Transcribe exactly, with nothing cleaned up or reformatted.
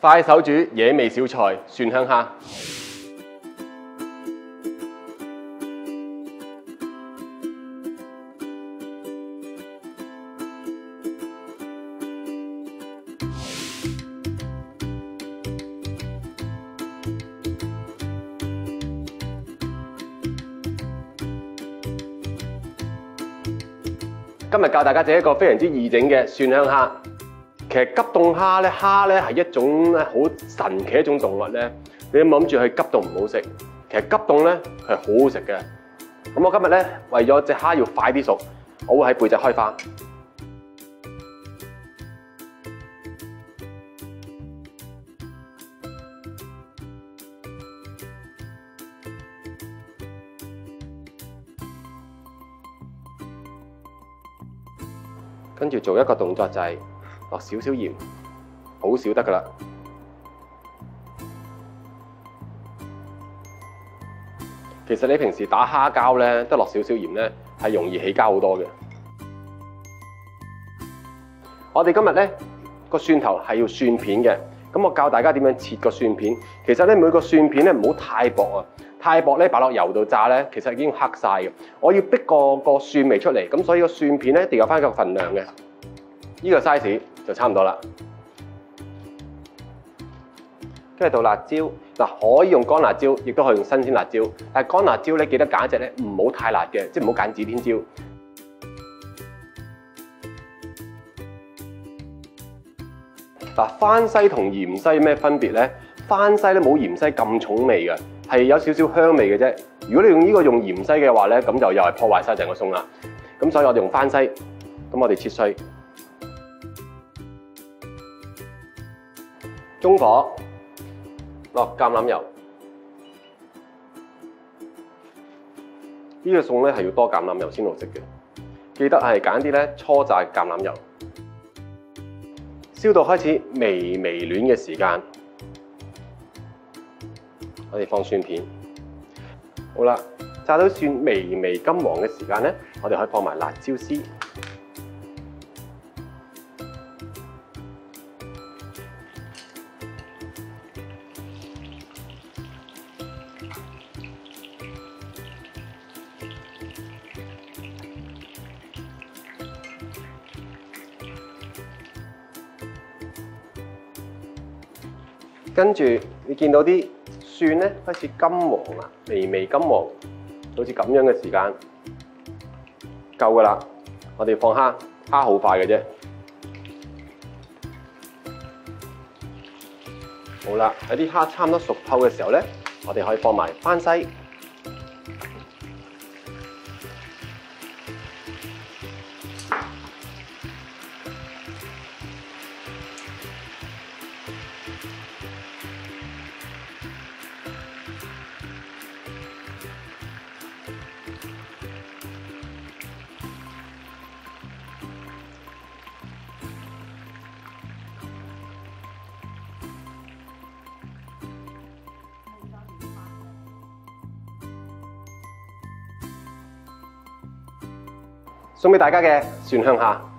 快手煮野味小菜蒜香蝦。今日教大家整一個非常之易整嘅蒜香蝦。其實急凍蝦咧，蝦咧係一種咧好神奇一種動物咧。你諗住佢急凍唔好食，其實急凍咧係好好食嘅。咁我今日咧為咗隻蝦要快啲熟，我會喺背脊開花。跟住做一個動作就係落少少鹽，好少得㗎喇。其實你平時打蝦膠咧，得落少少鹽咧，係容易起膠好多嘅。我哋今日咧個蒜頭係要蒜片嘅，咁我教大家點樣切個蒜片。其實咧每個蒜片咧唔好太薄啊，太薄咧擺落油度炸咧，其實已經黑晒嘅。我要逼個個蒜味出嚟，咁所以個蒜片咧一定有翻一個份量嘅。呢個 size 就差唔多啦。跟住到辣椒，嗱可以用乾辣椒，亦都可以用新鮮辣椒。但係乾辣椒咧，記得揀一隻咧唔好太辣嘅，即係唔好揀指天椒。嗱，番西同芫茜咩分別咧？番西咧冇芫茜咁重味嘅，係有少少香味嘅啫。如果你用呢個用芫茜嘅話咧，咁就又係破壞晒成個餸啦。咁所以我哋用番西，咁我哋切碎。中火落橄欖油，呢個餸咧係要多橄欖油先好食嘅。記得係揀啲咧初榨橄欖油，燒到開始微微暖嘅時間，我哋放蒜片。好啦，炸到蒜微微金黃嘅時間咧，我哋可以放埋辣椒絲。跟住你見到啲蒜咧開始金黃啦，微微金黃，好似咁樣嘅時間夠噶啦。我哋放蝦，蝦好快嘅啫。好啦，喺啲蝦差唔多熟透嘅時候咧，我哋可以放埋番西。送俾大家嘅蒜香蝦。